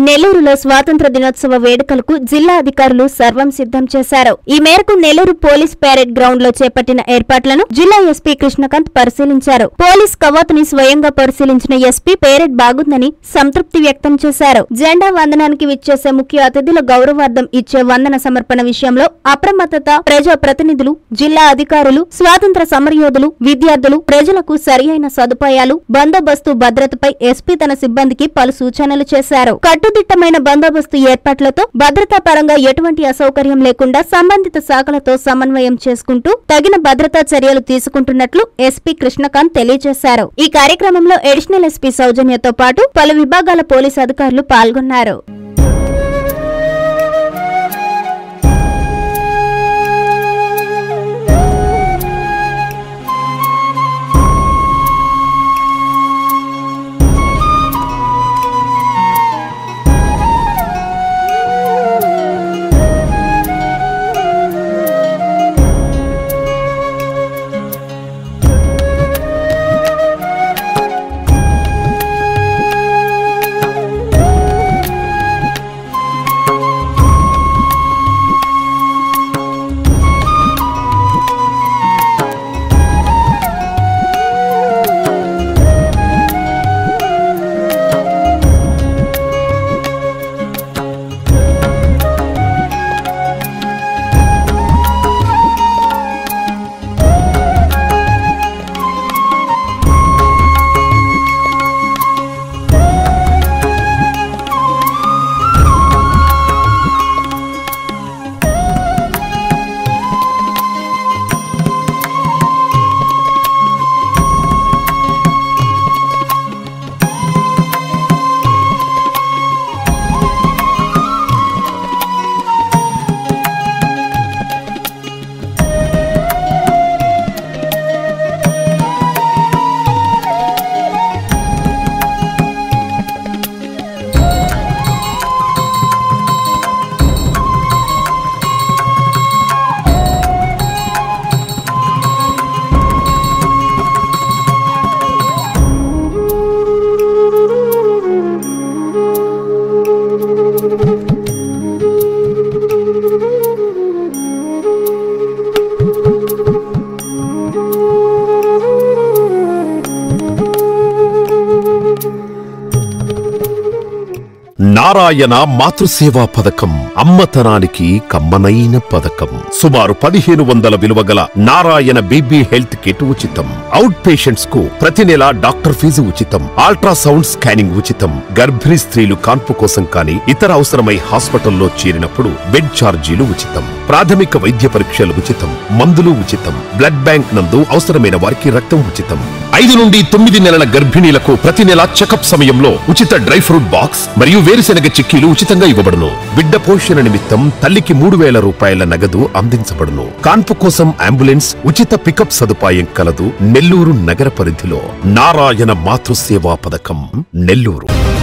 నెల్లూరులో స్వాతంత్ర దినోత్సవ వేడుకలకు జిల్లా అధికారులు సర్వం సిద్ధం చేశారు. ఈ మేరకు నెల్లూరు పోలీస్ పరేడ్ గ్రౌండ్ లో చేపట్టిన ఏర్పాట్లను జిల్లా ఎస్పీ కృష్ణకాంత్ పరిశీలించారు. పోలీస్ కవాతుని స్వయంగా పరిశీలించిన ఎస్పీ పేరెడ్ బాగుందని సంతృప్తి వ్యక్తం చేశారు. జెండా వందనానికి విచ్చేసే ముఖ్య అతిథుల గౌరవార్థం ఇచ్చే వందన సమర్పణ విషయంలో అప్రమత్తత, ప్రజా ప్రతినిధులు, జిల్లా అధికారులు, స్వాతంత్ర సమరయోధులు, విద్యార్థులు, ప్రజలకు సరియైన సదుపాయాలు, బందోబస్తు భద్రతపై ఎస్పీ తన సిబ్బందికి పలు సూచనలు చేశారు. కట్టుదిట్టమైన బందోబస్తు ఏర్పాట్లతో భద్రతా పరంగా ఎటువంటి అసౌకర్యం లేకుండా సంబంధిత శాఖలతో సమన్వయం చేసుకుంటూ తగిన భద్రతా చర్యలు తీసుకుంటున్నట్లు ఎస్పీ కృష్ణకాంత్ తెలియజేశారు. ఈ కార్యక్రమంలో అడిషనల్ ఎస్పీ సౌజన్యతో పాటు పలు విభాగాల పోలీసు అధికారులు పాల్గొన్నారు. నారాయణ మాతృసేవా పథకం అమ్మతనానికి కమ్మనైన పథకం. సుమారు 1500 విలువగల నారాయణ బీబీ హెల్త్ కిట్ ఉచితం. అవుట్ పేషెంట్స్ కు ప్రతి నెల డాక్టర్ ఫీజు ఉచితం. అల్ట్రాసౌండ్ స్కానింగ్ ఉచితం. గర్భిణీ స్త్రీలు కాన్పు కోసం కానీ ఇతర అవసరమై హాస్పిటల్లో చేరినప్పుడు బెడ్ ఛార్జీలు ఉచితం. ప్రాథమిక వైద్య పరీక్షలు ఉచితం. మందులు ఉచితం. బ్లడ్ బ్యాంక్ నందు అవసరమైన వారికి రక్తం ఉచితం. 5 నుండి 9 నెలల గర్భిణీలకు ప్రతి నెల చెకప్ సమయంలో ఉచిత డ్రై ఫ్రూట్ బాక్స్ మరియు వేరుశెనగ చిక్కీలు ఉచితంగా ఇవ్వబడును. బిడ్డ పోషణ నిమిత్తం తల్లికి 3000 రూపాయల నగదు అందించబడును. కాన్పు కోసం అంబులెన్స్ ఉచిత పికప్ సదుపాయం కలదు. నెల్లూరు నగర పరిధిలో నారాయణ మాతృసేవా పథకం, నెల్లూరు.